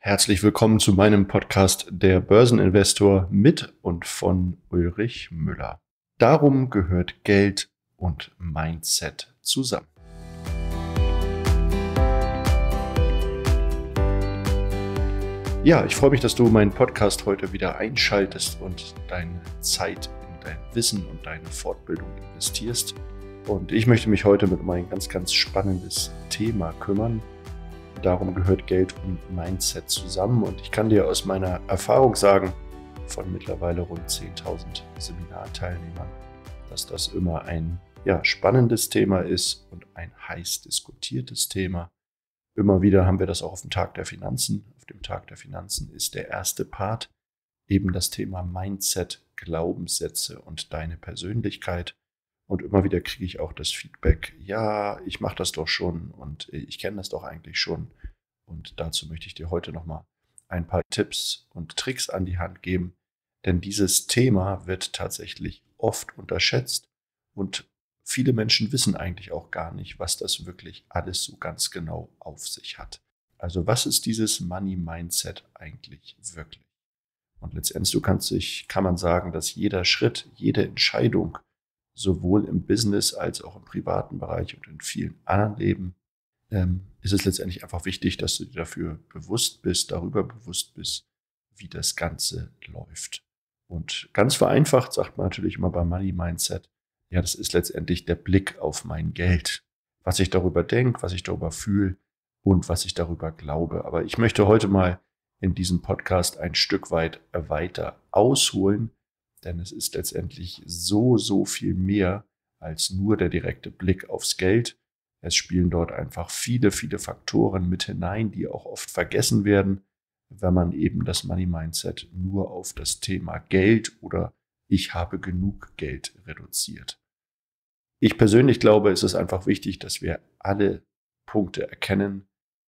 Herzlich willkommen zu meinem Podcast Der Börseninvestor mit und von Ulrich Müller. Darum gehört Geld und Mindset zusammen. Ja, ich freue mich, dass du meinen Podcast heute wieder einschaltest und deine Zeit in dein Wissen und deine Fortbildung investierst. Und ich möchte mich heute mit meinem ganz spannendes Thema kümmern. Darum gehört Geld und Mindset zusammen. Und ich kann dir aus meiner Erfahrung sagen, von mittlerweile rund 10.000 Seminarteilnehmern, dass das immer ein spannendes Thema ist und ein heiß diskutiertes Thema. Immer wieder haben wir das auch auf dem Tag der Finanzen. Auf dem Tag der Finanzen ist der erste Part eben das Thema Mindset, Glaubenssätze und deine Persönlichkeit. Und immer wieder kriege ich auch das Feedback, ja, ich mache das doch schon und ich kenne das doch eigentlich schon. Und dazu möchte ich dir heute nochmal ein paar Tipps und Tricks an die Hand geben. Denn dieses Thema wird tatsächlich oft unterschätzt und viele Menschen wissen eigentlich auch gar nicht, was das wirklich alles so ganz genau auf sich hat. Also was ist dieses Money Mindset eigentlich wirklich? Und letztendlich kann man sagen, dass jeder Schritt, jede Entscheidung, sowohl im Business als auch im privaten Bereich und in vielen anderen Leben, ist es letztendlich einfach wichtig, dass du dir darüber bewusst bist, wie das Ganze läuft. Und ganz vereinfacht sagt man natürlich immer beim Money Mindset, ja, das ist letztendlich der Blick auf mein Geld, was ich darüber denke, was ich darüber fühle und was ich darüber glaube. Aber ich möchte heute mal in diesem Podcast ein Stück weit weiter ausholen, denn es ist letztendlich so viel mehr als nur der direkte Blick aufs Geld. Es spielen dort einfach viele Faktoren mit hinein, die auch oft vergessen werden, wenn man eben das Money Mindset nur auf das Thema Geld oder ich habe genug Geld reduziert. Ich persönlich glaube, es ist einfach wichtig, dass wir alle Punkte erkennen,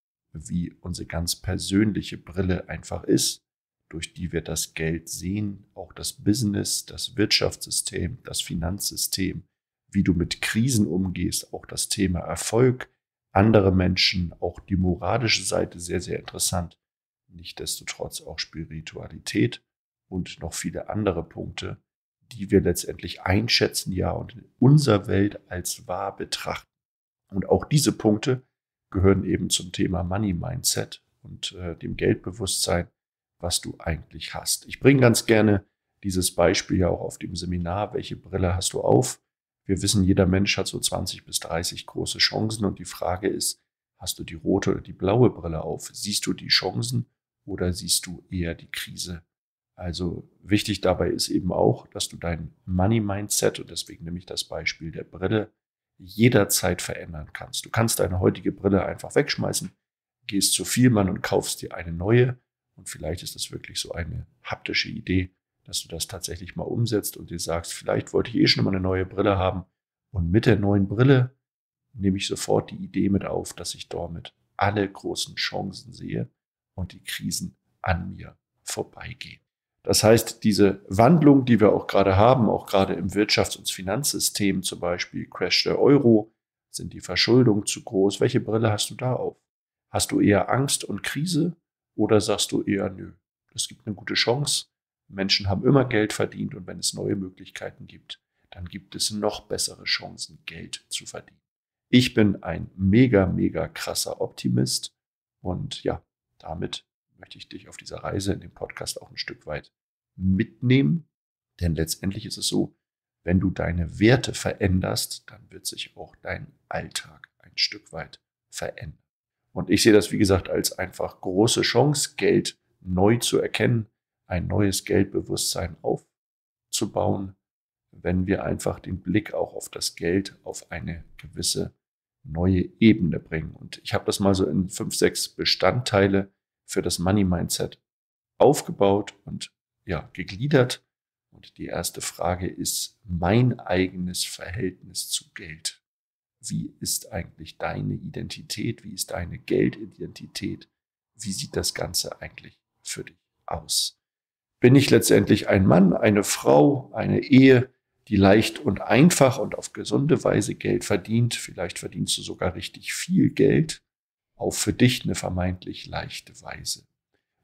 wie unsere ganz persönliche Brille einfach ist, durch die wir das Geld sehen, auch das Business, das Wirtschaftssystem, das Finanzsystem, wie du mit Krisen umgehst, auch das Thema Erfolg, andere Menschen, auch die moralische Seite sehr interessant, nichtsdestotrotz auch Spiritualität und noch viele andere Punkte, die wir letztendlich einschätzen, ja, und in unserer Welt als wahr betrachten. Und auch diese Punkte gehören eben zum Thema Money Mindset und dem Geldbewusstsein, was du eigentlich hast. Ich bringe ganz gerne dieses Beispiel ja auch auf dem Seminar. Welche Brille hast du auf? Wir wissen, jeder Mensch hat so 20 bis 30 große Chancen und die Frage ist, hast du die rote oder die blaue Brille auf? Siehst du die Chancen oder siehst du eher die Krise? Also wichtig dabei ist eben auch, dass du dein Money Mindset, und deswegen nehme ich das Beispiel der Brille, jederzeit verändern kannst. Du kannst deine heutige Brille einfach wegschmeißen, gehst zu Vielmann und kaufst dir eine neue. Und vielleicht ist das wirklich so eine haptische Idee, dass du das tatsächlich mal umsetzt und dir sagst, vielleicht wollte ich schon mal eine neue Brille haben. Und mit der neuen Brille nehme ich sofort die Idee mit auf, dass ich damit alle großen Chancen sehe und die Krisen an mir vorbeigehen. Das heißt, diese Wandlung, die wir auch gerade haben, auch gerade im Wirtschafts- und Finanzsystem, zum Beispiel Crash der Euro, sind die Verschuldungen zu groß. Welche Brille hast du da auf? Hast du eher Angst und Krise? Oder sagst du eher, nö, es gibt eine gute Chance, Menschen haben immer Geld verdient und wenn es neue Möglichkeiten gibt, dann gibt es noch bessere Chancen, Geld zu verdienen. Ich bin ein mega krasser Optimist und ja, damit möchte ich dich auf dieser Reise in dem Podcast auch ein Stück weit mitnehmen, denn letztendlich ist es so, wenn du deine Werte veränderst, dann wird sich auch dein Alltag ein Stück weit verändern. Und ich sehe das, wie gesagt, als einfach große Chance, Geld neu zu erkennen, ein neues Geldbewusstsein aufzubauen, wenn wir einfach den Blick auch auf das Geld auf eine gewisse neue Ebene bringen. Und ich habe das mal so in 5, 6 Bestandteile für das Money Mindset aufgebaut und gegliedert. Und die erste Frage ist mein eigenes Verhältnis zu Geld. Wie ist eigentlich deine Identität? Wie ist deine Geldidentität? Wie sieht das Ganze eigentlich für dich aus? Bin ich letztendlich ein Mann, eine Frau, eine Ehe, die leicht und einfach und auf gesunde Weise Geld verdient? Vielleicht verdienst du sogar richtig viel Geld auf für dich eine vermeintlich leichte Weise.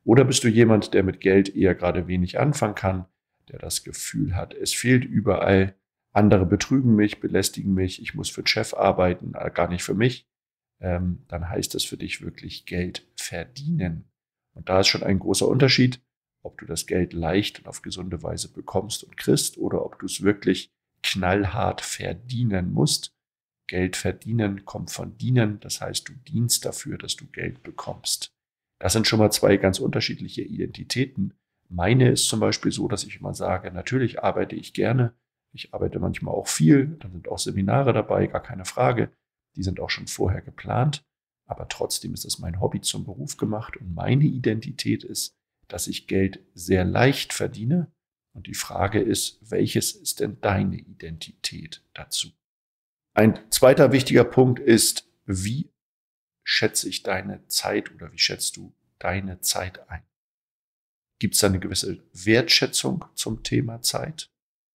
Oder bist du jemand, der mit Geld eher gerade wenig anfangen kann, der das Gefühl hat, es fehlt überall, andere betrügen mich, belästigen mich, ich muss für den Chef arbeiten, gar nicht für mich, dann heißt das für dich wirklich Geld verdienen. Und da ist schon ein großer Unterschied, ob du das Geld leicht und auf gesunde Weise bekommst und kriegst oder ob du es wirklich knallhart verdienen musst. Geld verdienen kommt von dienen, das heißt, du dienst dafür, dass du Geld bekommst. Das sind schon mal zwei ganz unterschiedliche Identitäten. Meine ist zum Beispiel so, dass ich immer sage, natürlich arbeite ich gerne, ich arbeite manchmal auch viel, dann sind auch Seminare dabei, gar keine Frage, die sind auch schon vorher geplant, aber trotzdem ist es mein Hobby zum Beruf gemacht und meine Identität ist, dass ich Geld sehr leicht verdiene und die Frage ist, welches ist denn deine Identität dazu? Ein zweiter wichtiger Punkt ist, wie schätze ich deine Zeit oder wie schätzt du deine Zeit ein? Gibt es da eine gewisse Wertschätzung zum Thema Zeit?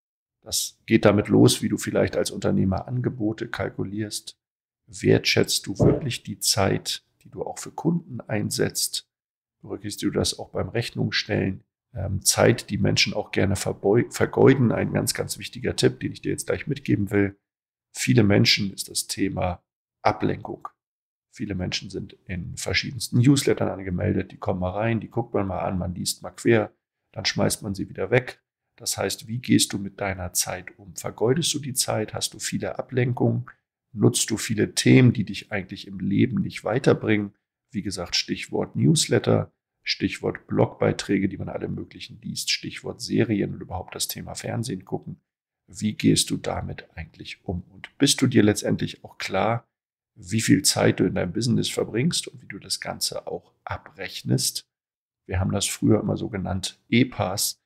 Das geht damit los, wie du vielleicht als Unternehmer Angebote kalkulierst. Wertschätzt du wirklich die Zeit, die du auch für Kunden einsetzt? Berücksichtigst du das auch beim Rechnungsstellen? Zeit, die Menschen auch gerne vergeuden, ein ganz, ganz wichtiger Tipp, den ich dir jetzt gleich mitgeben will. Viele Menschen ist das Thema Ablenkung. Viele Menschen sind in verschiedensten Newslettern angemeldet, die kommen mal rein, die guckt man mal an, man liest mal quer, dann schmeißt man sie wieder weg. Das heißt, wie gehst du mit deiner Zeit um? Vergeudest du die Zeit? Hast du viele Ablenkungen? Nutzt du viele Themen, die dich eigentlich im Leben nicht weiterbringen? Wie gesagt, Stichwort Newsletter, Stichwort Blogbeiträge, die man alle möglichen liest, Stichwort Serien und überhaupt das Thema Fernsehen gucken. Wie gehst du damit eigentlich um? Und bist du dir letztendlich auch klar, wie viel Zeit du in deinem Business verbringst und wie du das Ganze auch abrechnest? Wir haben das früher immer so genannt, EPAs,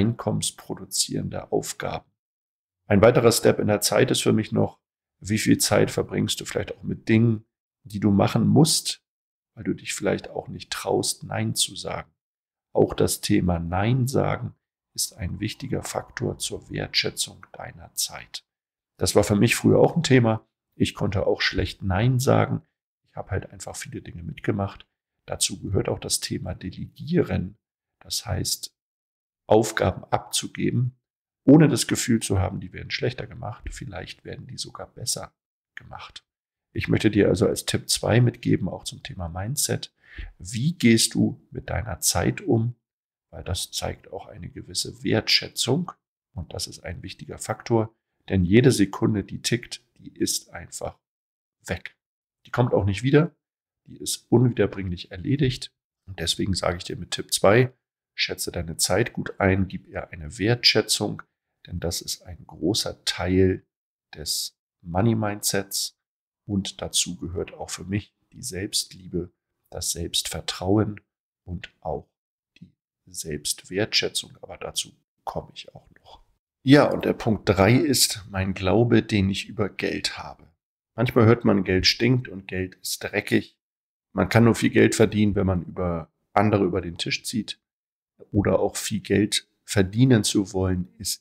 einkommensproduzierende Aufgaben. Ein weiterer Step in der Zeit ist für mich noch, wie viel Zeit verbringst du vielleicht auch mit Dingen, die du machen musst, weil du dich vielleicht auch nicht traust, Nein zu sagen. Auch das Thema Nein sagen ist ein wichtiger Faktor zur Wertschätzung deiner Zeit. Das war für mich früher auch ein Thema. Ich konnte auch schlecht Nein sagen. Ich habe halt einfach viele Dinge mitgemacht. Dazu gehört auch das Thema Delegieren. Das heißt, Aufgaben abzugeben, ohne das Gefühl zu haben, die werden schlechter gemacht. Vielleicht werden die sogar besser gemacht. Ich möchte dir also als Tipp 2 mitgeben, auch zum Thema Mindset. Wie gehst du mit deiner Zeit um? Weil das zeigt auch eine gewisse Wertschätzung und das ist ein wichtiger Faktor, denn jede Sekunde, die tickt, die ist einfach weg. Die kommt auch nicht wieder, die ist unwiederbringlich erledigt und deswegen sage ich dir mit Tipp 2, schätze deine Zeit gut ein, gib ihr eine Wertschätzung, denn das ist ein großer Teil des Money-Mindsets und dazu gehört auch für mich die Selbstliebe, das Selbstvertrauen und auch die Selbstwertschätzung, aber dazu komme ich auch noch. Ja, und der Punkt 3 ist mein Glaube, den ich über Geld habe. Manchmal hört man, Geld stinkt und Geld ist dreckig. Man kann nur viel Geld verdienen, wenn man andere über den Tisch zieht. Oder auch viel Geld verdienen zu wollen, ist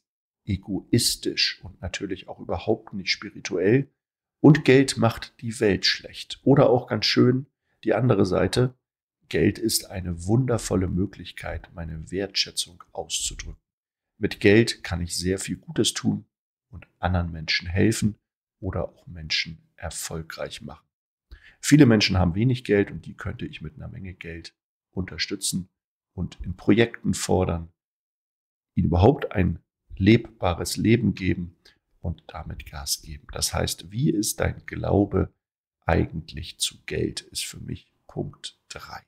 egoistisch und natürlich auch überhaupt nicht spirituell. Und Geld macht die Welt schlecht. Oder auch ganz schön die andere Seite. Geld ist eine wundervolle Möglichkeit, meine Wertschätzung auszudrücken. Mit Geld kann ich sehr viel Gutes tun und anderen Menschen helfen oder auch Menschen erfolgreich machen. Viele Menschen haben wenig Geld und die könnte ich mit einer Menge Geld unterstützen und in Projekten fordern, ihnen überhaupt ein lebbares Leben geben und damit Gas geben. Das heißt, wie ist dein Glaube eigentlich zu Geld, ist für mich Punkt 3.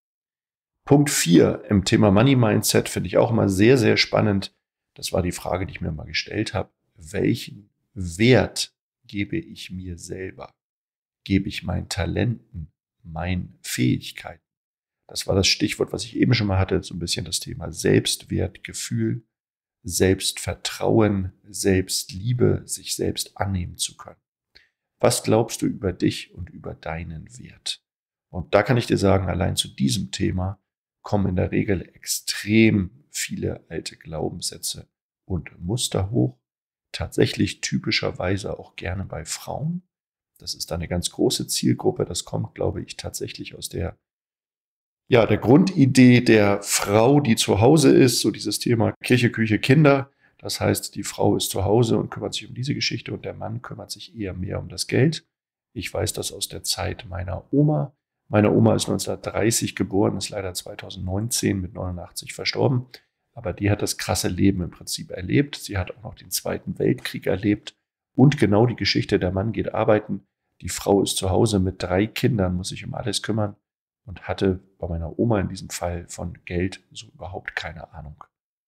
Punkt 4 im Thema Money Mindset finde ich auch immer sehr, sehr spannend. Das war die Frage, die ich mir mal gestellt habe. Welchen Wert gebe ich mir selber? Gebe ich meinen Talenten, meinen Fähigkeiten? Das war das Stichwort, was ich eben schon mal hatte, so ein bisschen das Thema Selbstwertgefühl, Selbstvertrauen, Selbstliebe, sich selbst annehmen zu können. Was glaubst du über dich und über deinen Wert? Und da kann ich dir sagen, allein zu diesem Thema kommen in der Regel extrem viele alte Glaubenssätze und Muster hoch. Tatsächlich typischerweise auch gerne bei Frauen. Das ist eine ganz große Zielgruppe. Das kommt, glaube ich, tatsächlich aus der ja, der Grundidee der Frau, die zu Hause ist, so dieses Thema Kirche, Küche, Kinder. Das heißt, die Frau ist zu Hause und kümmert sich um diese Geschichte und der Mann kümmert sich eher mehr um das Geld. Ich weiß das aus der Zeit meiner Oma. Meine Oma ist 1930 geboren, ist leider 2019 mit 89 verstorben. Aber die hat das krasse Leben im Prinzip erlebt. Sie hat auch noch den Zweiten Weltkrieg erlebt. Und genau die Geschichte, der Mann geht arbeiten, die Frau ist zu Hause mit 3 Kindern, muss sich um alles kümmern und hatte bei meiner Oma in diesem Fall von Geld so überhaupt keine Ahnung.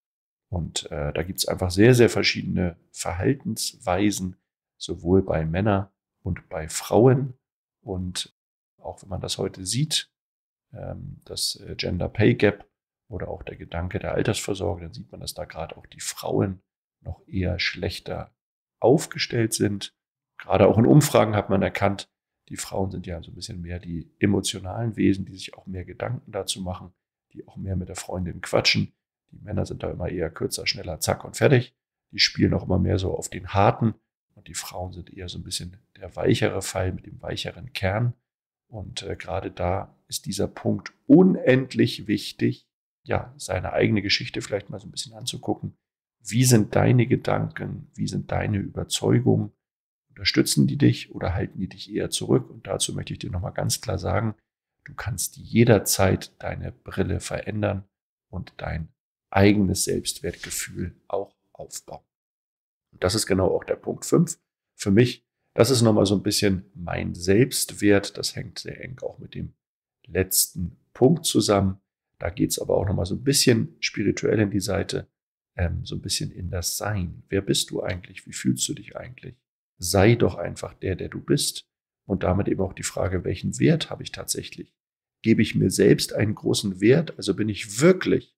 Und da gibt es einfach sehr, sehr verschiedene Verhaltensweisen, sowohl bei Männern und bei Frauen. Und auch wenn man das heute sieht, das Gender Pay Gap oder auch der Gedanke der Altersvorsorge, dann sieht man, dass da gerade auch die Frauen noch eher schlechter aufgestellt sind. Gerade auch in Umfragen hat man erkannt, die Frauen sind ja so ein bisschen mehr die emotionalen Wesen, die sich auch mehr Gedanken dazu machen, die auch mehr mit der Freundin quatschen. Die Männer sind da immer eher kürzer, schneller, zack und fertig. Die spielen auch immer mehr so auf den harten und die Frauen sind eher so ein bisschen der weichere Fall mit dem weicheren Kern. Und gerade da ist dieser Punkt unendlich wichtig, ja, seine eigene Geschichte vielleicht mal so ein bisschen anzugucken. Wie sind deine Gedanken? Wie sind deine Überzeugungen? Unterstützen die dich oder halten die dich eher zurück? Und dazu möchte ich dir nochmal ganz klar sagen, du kannst jederzeit deine Brille verändern und dein eigenes Selbstwertgefühl auch aufbauen. Und das ist genau auch der Punkt 5 für mich. Das ist nochmal so ein bisschen mein Selbstwert. Das hängt sehr eng auch mit dem letzten Punkt zusammen. Da geht es aber auch nochmal so ein bisschen spirituell in die Seite, so ein bisschen in das Sein. Wer bist du eigentlich? Wie fühlst du dich eigentlich? Sei doch einfach der, der du bist. Und damit eben auch die Frage, welchen Wert habe ich tatsächlich? Gebe ich mir selbst einen großen Wert? Also bin ich so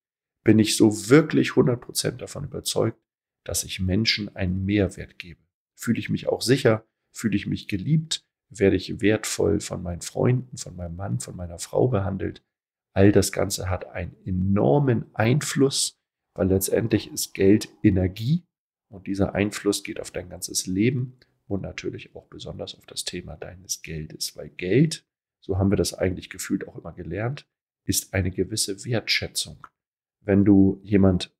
wirklich 100% davon überzeugt, dass ich Menschen einen Mehrwert gebe? Fühle ich mich auch sicher? Fühle ich mich geliebt? Werde ich wertvoll von meinen Freunden, von meinem Mann, von meiner Frau behandelt? All das Ganze hat einen enormen Einfluss, weil letztendlich ist Geld Energie und dieser Einfluss geht auf dein ganzes Leben und natürlich auch besonders auf das Thema deines Geldes, weil Geld, so haben wir das eigentlich gefühlt auch immer gelernt, ist eine gewisse Wertschätzung. Wenn du jemand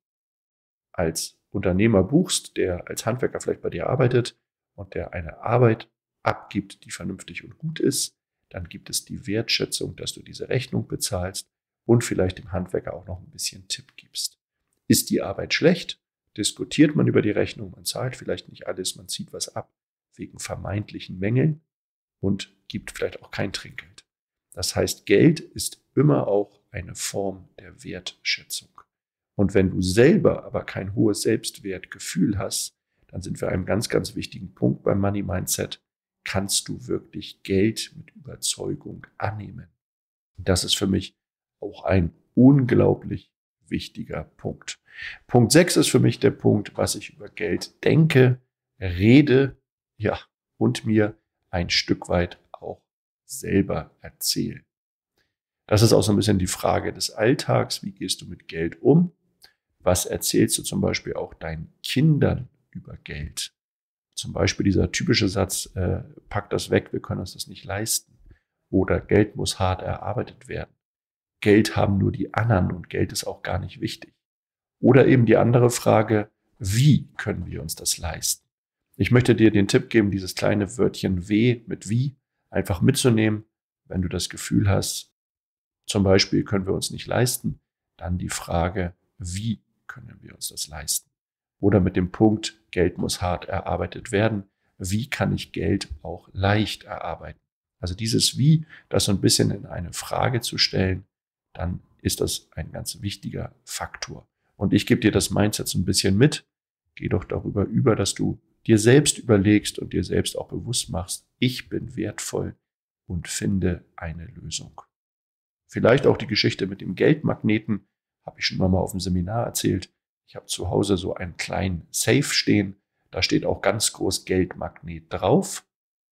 als Unternehmer buchst, der als Handwerker vielleicht bei dir arbeitet und der eine Arbeit abgibt, die vernünftig und gut ist, dann gibt es die Wertschätzung, dass du diese Rechnung bezahlst und vielleicht dem Handwerker auch noch ein bisschen Tipp gibst. Ist die Arbeit schlecht, diskutiert man über die Rechnung, man zahlt vielleicht nicht alles, man zieht was ab wegen vermeintlichen Mängeln und gibt vielleicht auch kein Trinkgeld. Das heißt, Geld ist immer auch eine Form der Wertschätzung. Und wenn du selber aber kein hohes Selbstwertgefühl hast, dann sind wir an einem ganz, ganz wichtigen Punkt beim Money Mindset. Kannst du wirklich Geld mit Überzeugung annehmen? Das ist für mich auch ein unglaublich wichtiger Punkt. Punkt 6 ist für mich der Punkt, was ich über Geld denke, rede, ja, und mir ein Stück weit auch selber erzähle. Das ist auch so ein bisschen die Frage des Alltags. Wie gehst du mit Geld um? Was erzählst du zum Beispiel auch deinen Kindern über Geld? Zum Beispiel dieser typische Satz, pack das weg, wir können uns das nicht leisten. Oder Geld muss hart erarbeitet werden. Geld haben nur die anderen und Geld ist auch gar nicht wichtig. Oder eben die andere Frage, wie können wir uns das leisten? Ich möchte dir den Tipp geben, dieses kleine Wörtchen W mit wie einfach mitzunehmen, wenn du das Gefühl hast, zum Beispiel können wir uns nicht leisten, dann die Frage, wie können wir uns das leisten? Oder mit dem Punkt, Geld muss hart erarbeitet werden, wie kann ich Geld auch leicht erarbeiten? Also dieses Wie, das so ein bisschen in eine Frage zu stellen, dann ist das ein ganz wichtiger Faktor. Und ich gebe dir das Mindset so ein bisschen mit. Geh doch darüber über, dass du dir selbst überlegst und dir selbst auch bewusst machst, ich bin wertvoll und finde eine Lösung. Vielleicht auch die Geschichte mit dem Geldmagneten, habe ich schon mal auf dem Seminar erzählt. Ich habe zu Hause so einen kleinen Safe stehen, da steht auch ganz groß Geldmagnet drauf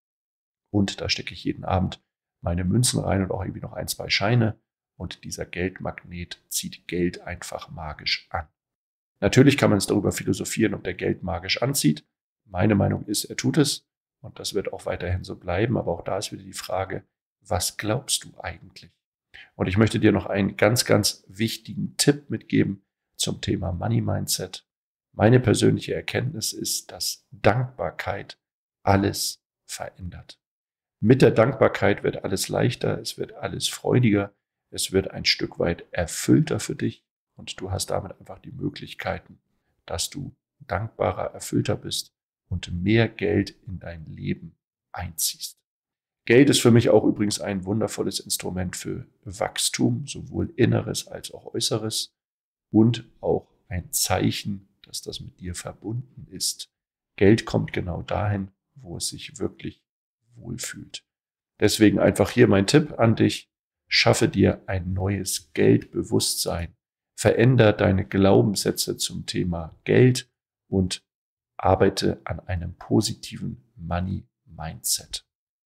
und da stecke ich jeden Abend meine Münzen rein und auch irgendwie noch 1, 2 Scheine und dieser Geldmagnet zieht Geld einfach magisch an. Natürlich kann man es darüber philosophieren, ob der Geld magisch anzieht. Meine Meinung ist, er tut es und das wird auch weiterhin so bleiben, aber auch da ist wieder die Frage, was glaubst du eigentlich? Und ich möchte dir noch einen ganz, ganz wichtigen Tipp mitgeben zum Thema Money Mindset. Meine persönliche Erkenntnis ist, dass Dankbarkeit alles verändert. Mit der Dankbarkeit wird alles leichter, es wird alles freudiger, es wird ein Stück weit erfüllter für dich und du hast damit einfach die Möglichkeiten, dass du dankbarer, erfüllter bist und mehr Geld in dein Leben einziehst. Geld ist für mich auch übrigens ein wundervolles Instrument für Wachstum, sowohl Inneres als auch Äußeres und auch ein Zeichen, dass das mit dir verbunden ist. Geld kommt genau dahin, wo es sich wirklich wohlfühlt. Deswegen einfach hier mein Tipp an dich. Schaffe dir ein neues Geldbewusstsein. Veränder deine Glaubenssätze zum Thema Geld und arbeite an einem positiven Money Mindset.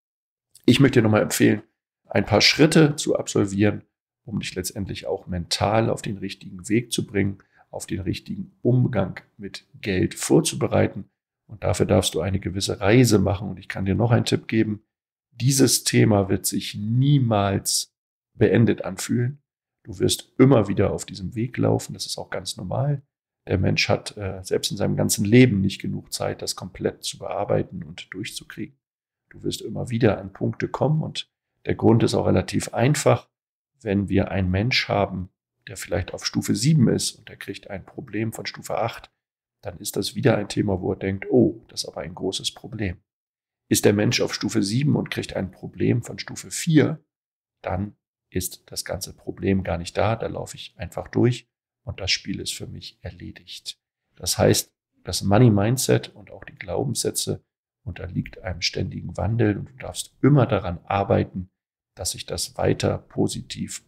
Ich möchte dir nochmal empfehlen, ein paar Schritte zu absolvieren, um dich letztendlich auch mental auf den richtigen Weg zu bringen, auf den richtigen Umgang mit Geld vorzubereiten. Und dafür darfst du eine gewisse Reise machen. Und ich kann dir noch einen Tipp geben. Dieses Thema wird sich niemals beendet anfühlen. Du wirst immer wieder auf diesem Weg laufen. Das ist auch ganz normal. Der Mensch hat selbst in seinem ganzen Leben nicht genug Zeit, das komplett zu bearbeiten und durchzukriegen. Du wirst immer wieder an Punkte kommen und der Grund ist auch relativ einfach. Wenn wir einen Mensch haben, der vielleicht auf Stufe 7 ist und der kriegt ein Problem von Stufe 8, dann ist das wieder ein Thema, wo er denkt, oh, das ist aber ein großes Problem. Ist der Mensch auf Stufe 7 und kriegt ein Problem von Stufe 4, dann ist das ganze Problem gar nicht da, da laufe ich einfach durch und das Spiel ist für mich erledigt. Das heißt, das Money Mindset und auch die Glaubenssätze unterliegt einem ständigen Wandel und du darfst immer daran arbeiten, dass sich das weiter positiv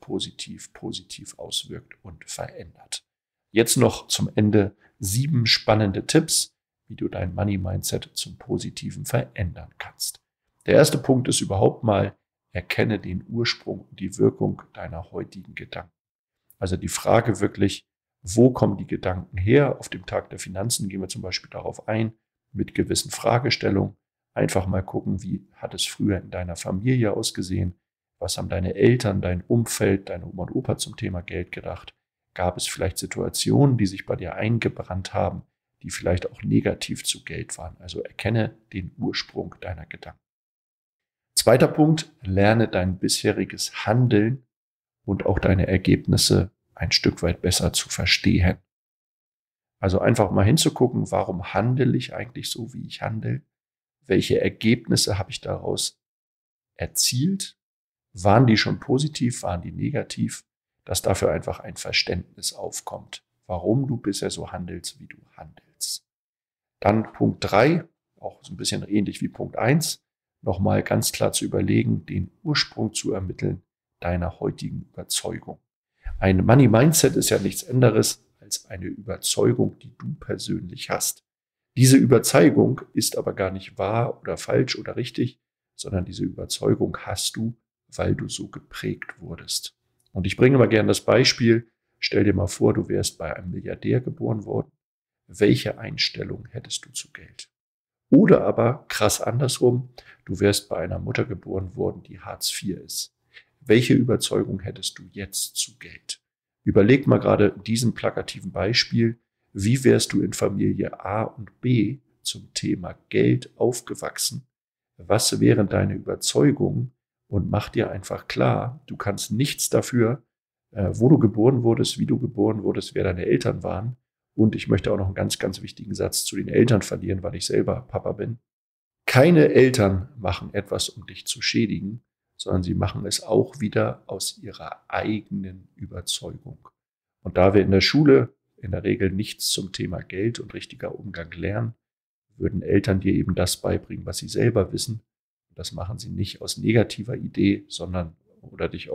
auswirkt und verändert. Jetzt noch zum Ende 7 spannende Tipps, wie du dein Money Mindset zum Positiven verändern kannst. Der erste Punkt ist überhaupt mal, erkenne den Ursprung und die Wirkung deiner heutigen Gedanken. Also die Frage wirklich, wo kommen die Gedanken her? Auf dem Tag der Finanzen gehen wir zum Beispiel darauf ein, mit gewissen Fragestellungen. Einfach mal gucken, wie hat es früher in deiner Familie ausgesehen? Was haben deine Eltern, dein Umfeld, deine Oma und Opa zum Thema Geld gedacht? Gab es vielleicht Situationen, die sich bei dir eingebrannt haben, die vielleicht auch negativ zu Geld waren? Also erkenne den Ursprung deiner Gedanken. Zweiter Punkt, lerne dein bisheriges Handeln und auch deine Ergebnisse ein Stück weit besser zu verstehen. Also einfach mal hinzugucken, warum handle ich eigentlich so, wie ich handle? Welche Ergebnisse habe ich daraus erzielt? Waren die schon positiv, waren die negativ? Dass dafür einfach ein Verständnis aufkommt, warum du bisher so handelst, wie du handelst. Dann Punkt 3, auch so ein bisschen ähnlich wie Punkt 1, nochmal ganz klar zu überlegen, den Ursprung zu ermitteln deiner heutigen Überzeugung. Ein Money Mindset ist ja nichts anderes als eine Überzeugung, die du persönlich hast. Diese Überzeugung ist aber gar nicht wahr oder falsch oder richtig, sondern diese Überzeugung hast du, weil du so geprägt wurdest. Und ich bringe mal gerne das Beispiel, stell dir mal vor, du wärst bei einem Milliardär geboren worden. Welche Einstellung hättest du zu Geld? Oder aber krass andersrum, du wärst bei einer Mutter geboren worden, die Hartz IV ist. Welche Überzeugung hättest du jetzt zu Geld? Überleg mal gerade in diesem plakativen Beispiel, wie wärst du in Familie A und B zum Thema Geld aufgewachsen? Was wären deine Überzeugungen? Und mach dir einfach klar, du kannst nichts dafür, wo du geboren wurdest, wie du geboren wurdest, wer deine Eltern waren. Und ich möchte auch noch einen ganz, ganz wichtigen Satz zu den Eltern verlieren, weil ich selber Papa bin. Keine Eltern machen etwas, um dich zu schädigen, sondern sie machen es auch wieder aus ihrer eigenen Überzeugung. Und da wir in der Schule in der Regel nichts zum Thema Geld und richtiger Umgang lernen, würden Eltern dir eben das beibringen, was sie selber wissen. Das machen sie nicht aus negativer Idee, sondern oder dich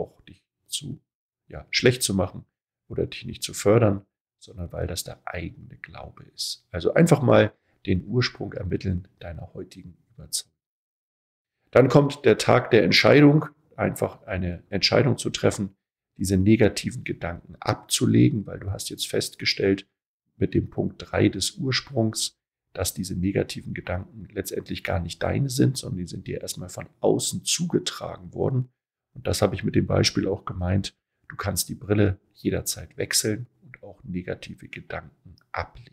zu schlecht zu machen oder dich nicht zu fördern, sondern weil das der eigene Glaube ist. Also einfach mal den Ursprung ermitteln deiner heutigen Überzeugung. Dann kommt der Tag der Entscheidung, einfach eine Entscheidung zu treffen, diese negativen Gedanken abzulegen, weil du hast jetzt festgestellt mit dem Punkt 3 des Ursprungs, dass diese negativen Gedanken letztendlich gar nicht deine sind, sondern die sind dir erstmal von außen zugetragen worden Und das habe ich mit dem Beispiel auch gemeint. Du kannst die Brille jederzeit wechseln und auch negative Gedanken ablegen.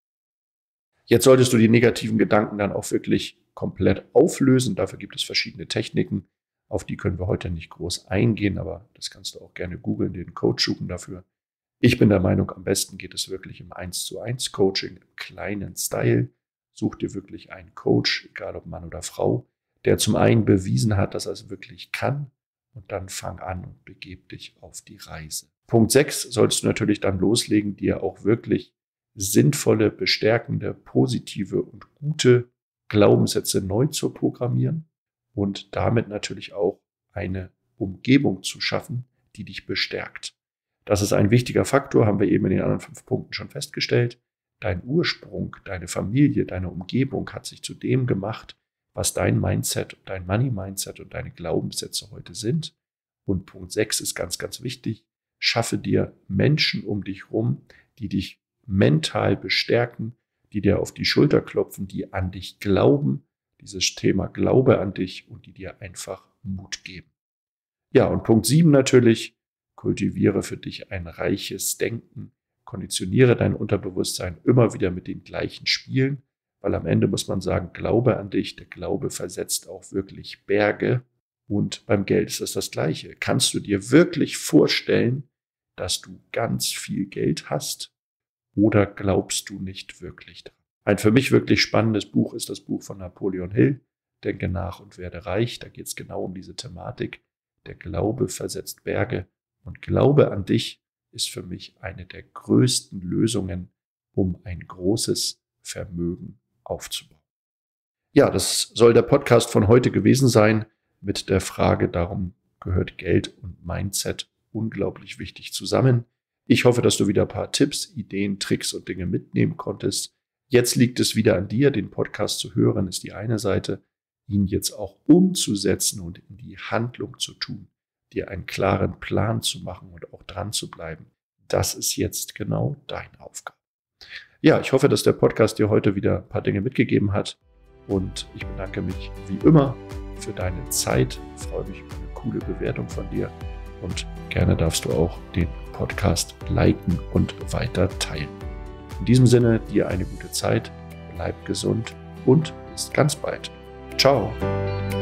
Jetzt solltest du die negativen Gedanken dann auch wirklich komplett auflösen. Dafür gibt es verschiedene Techniken. Auf die können wir heute nicht groß eingehen, aber das kannst du auch gerne googeln, den Coach suchen dafür. Ich bin der Meinung, am besten geht es wirklich im 1:1 Coaching, im kleinen Style. Such dir wirklich einen Coach, egal ob Mann oder Frau, der zum einen bewiesen hat, dass er es wirklich kann, und dann fang an und begib dich auf die Reise. Punkt 6 solltest du natürlich dann loslegen, dir auch wirklich sinnvolle, bestärkende, positive und gute Glaubenssätze neu zu programmieren und damit natürlich auch eine Umgebung zu schaffen, die dich bestärkt. Das ist ein wichtiger Faktor, haben wir eben in den anderen 5 Punkten schon festgestellt. Dein Ursprung, deine Familie, deine Umgebung hat sich zu dem gemacht, was dein Mindset, dein Money-Mindset und deine Glaubenssätze heute sind. Und Punkt 6 ist ganz, ganz wichtig. Schaffe dir Menschen um dich rum, die dich mental bestärken, die dir auf die Schulter klopfen, die an dich glauben, dieses Thema Glaube an dich, und die dir einfach Mut geben. Ja, und Punkt 7 natürlich, kultiviere für dich ein reiches Denken, konditioniere dein Unterbewusstsein immer wieder mit den gleichen Spielen, weil am Ende muss man sagen, glaube an dich, der Glaube versetzt auch wirklich Berge, und beim Geld ist das Gleiche. Kannst du dir wirklich vorstellen, dass du ganz viel Geld hast, oder glaubst du nicht wirklich daran? Ein für mich wirklich spannendes Buch ist das Buch von Napoleon Hill, Denke nach und werde reich. Da geht es genau um diese Thematik. Der Glaube versetzt Berge, und Glaube an dich ist für mich eine der größten Lösungen, um ein großes Vermögen aufzubauen. Ja, das soll der Podcast von heute gewesen sein mit der Frage, darum gehört Geld und Mindset unglaublich wichtig zusammen. Ich hoffe, dass du wieder ein paar Tipps, Ideen, Tricks und Dinge mitnehmen konntest. Jetzt liegt es wieder an dir, den Podcast zu hören, ist die eine Seite, ihn jetzt auch umzusetzen und in die Handlung zu tun, dir einen klaren Plan zu machen und auch dran zu bleiben. Das ist jetzt genau deine Aufgabe. Ja, ich hoffe, dass der Podcast dir heute wieder ein paar Dinge mitgegeben hat, und ich bedanke mich wie immer für deine Zeit. Ich freue mich über eine coole Bewertung von dir, und gerne darfst du auch den Podcast liken und weiter teilen. In diesem Sinne, dir eine gute Zeit, bleib gesund und bis ganz bald. Ciao.